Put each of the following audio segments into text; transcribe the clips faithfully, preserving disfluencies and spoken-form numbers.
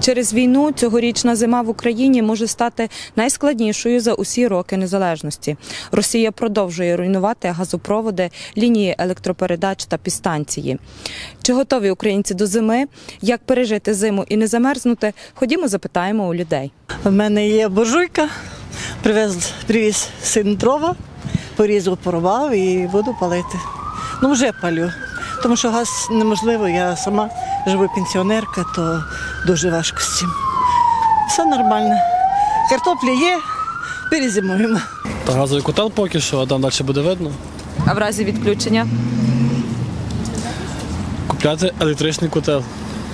Через війну цьогорічна зима в Україні може стати найскладнішою за усі роки незалежності. Росія продовжує руйнувати газопроводи, лінії електропередач та підстанції. Чи готові українці до зими? Як пережити зиму і не замерзнути? Ходімо, запитаємо у людей. У мене є буржуйка, привез, привіз син дрова, порізав, порвав і буду палити. Ну, вже палю, тому що газ неможливо, я сама живу пенсіонерка, то дуже важко з цим. Все нормально. Картопля є, перезимуємо. Та газовий котел поки що, а там далі буде видно. А в разі відключення? Купляти електричний котел.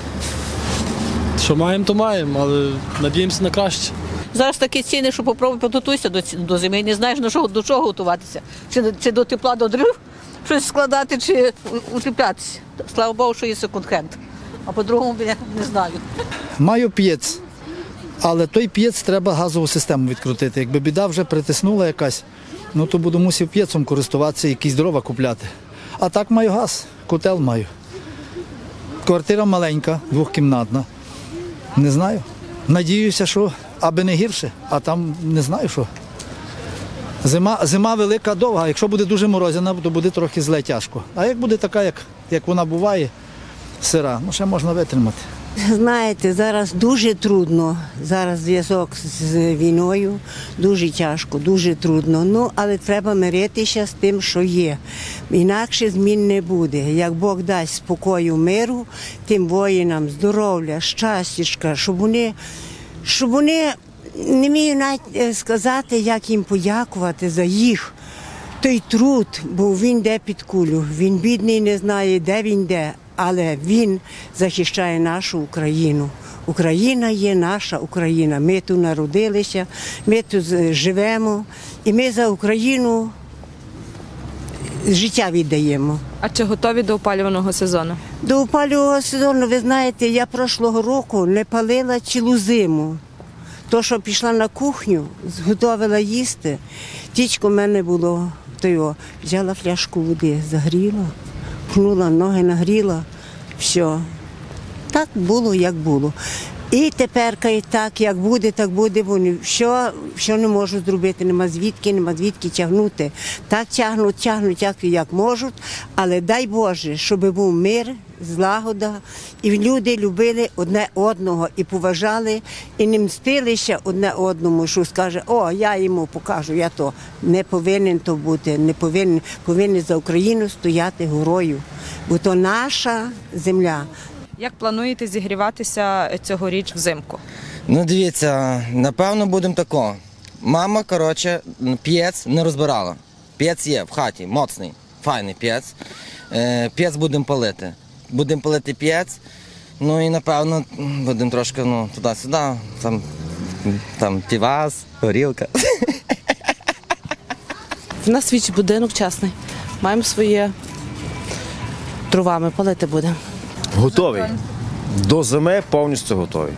Що маємо, то маємо, але надіємося на краще. Зараз такі ціни, що попробуй підготуйся до, до зими, не знаєш, на що, до чого готуватися. Чи, чи до тепла, до дров щось складати, чи утеплятися. Слава Богу, що є секонд-хенд. А по-другому я не знаю. Маю п'єць, але той п'єць треба газову систему відкрутити. Якби біда вже притиснула якась, ну то буду мусив п'єцом користуватися, якісь дрова купляти. А так маю газ, котел маю. Квартира маленька, двохкімнатна. Не знаю. Надіюся, що аби не гірше, а там не знаю що. Зима, зима велика, довга. Якщо буде дуже морозяна, то буде трохи зле тяжко. А як буде така, як, як вона буває, сира, ну ще можна витримати. Знаєте, зараз дуже трудно, зараз зв'язок з війною, дуже тяжко, дуже трудно. Ну, але треба миритися з тим, що є. Інакше змін не буде. Як Бог дасть спокою, миру, тим воїнам здоров'я, щастячка, щоб вони, щоб вони не вмію навіть сказати, як їм подякувати за їх. Той труд, бо він йде під кулю, він бідний, не знає, де він йде. Але він захищає нашу Україну. Україна є наша Україна. Ми тут народилися, ми тут живемо. І ми за Україну життя віддаємо. А чи готові до опалювального сезону? До опалювального сезону, ви знаєте, я прошлого року не палила цілу зиму. То, що пішла на кухню, зготовила їсти. Тічко в мене було, то його, взяла фляжку води, загріла. Пхнула, ноги нагріла, все. Так було, як було. І тепер, так, як буде, так буде, вони що, що не можуть зробити, нема звідки, нема звідки тягнути. Так тягнуть, тягнуть, як, як можуть, але дай Боже, щоб був мир, злагода, і люди любили одне одного, і поважали, і не мстилися одне одному, що скаже, о, я йому покажу, я то. Не повинен то бути, не повинен, повинен за Україну стояти горою, бо то наша земля. Як плануєте зігріватися цьогоріч взимку? Ну, дивіться, напевно, будемо тако. Мама, коротше, п'єць не розбирала. П'єць є в хаті, моцний, файний п'єць. Е, п'єць будемо палити. Будемо палити п'єць, ну і, напевно, будемо трошки, ну, туди-сюди, там, там півас, горілка. У нас свій будинок частний, маємо своє, дровами палити будемо. Готовий. До зими повністю готовий.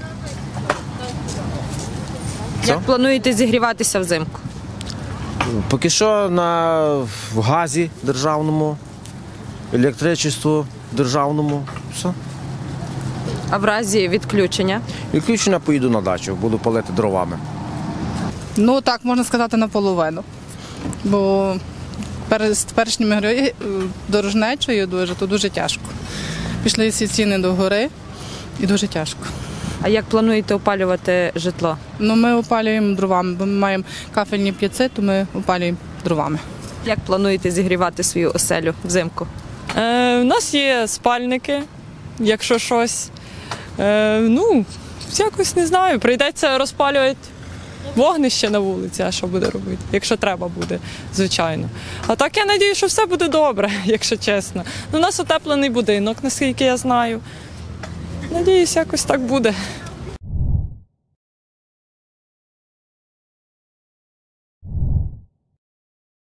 Як плануєте зігріватися взимку? Поки що на в газі державному, електричеству державному. Все. А в разі відключення? Відключення поїду на дачу, буду палити дровами. Ну так, можна сказати, наполовину. Бо з теперішніми дорожнечою дуже, то дуже тяжко. Пішли всі ціни до гори і дуже тяжко. А як плануєте опалювати житло? Ну, ми опалюємо дровами, бо ми маємо кафельні п'єци, то ми опалюємо дровами. Як плануєте зігрівати свою оселю взимку? Е, у нас є спальники, якщо щось. Е, ну, якось не знаю, прийдеться розпалювати вогнище на вулиці, а що буде робити, якщо треба буде, звичайно. А так я сподіваюся, що все буде добре, якщо чесно. Ну, у нас утеплений будинок, наскільки я знаю. Надіюсь, якось так буде.